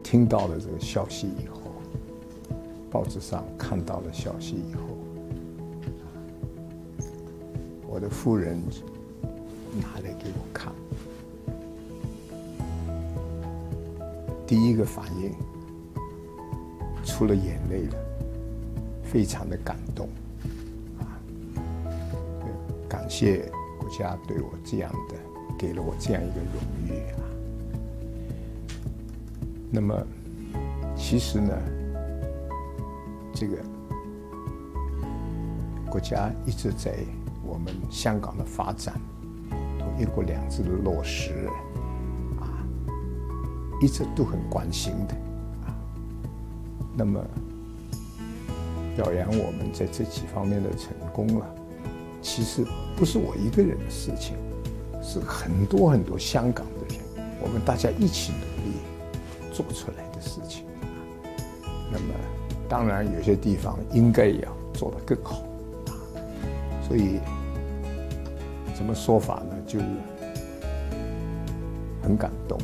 听到了这个消息以后，报纸上看到了消息以后，我的夫人拿来给我看，第一个反应出了眼泪了，非常的感动感谢国家对我这样的给了我这样一个荣誉那么其实呢，这个国家一直在我们香港的发展同一国两制的落实一直都很关心的那么表扬我们在这几方面的成功了，其实不是我一个人的事情，是很多很多香港的人，我们大家一起努力做出来的事情。那么当然有些地方应该要做得更好所以怎么说法呢，就是很感动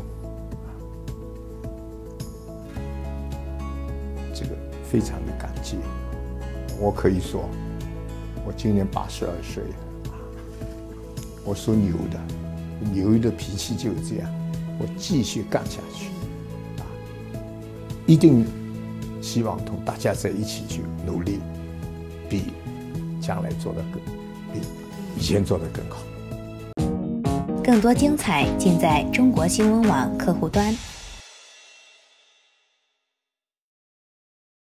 这个非常的感激。我可以说我今年82岁了我属牛的，牛的脾气就是这样，我继续干下去一定希望同大家在一起去努力，比将来做得比以前做得更好。 更多精彩尽在中国新闻网客户端。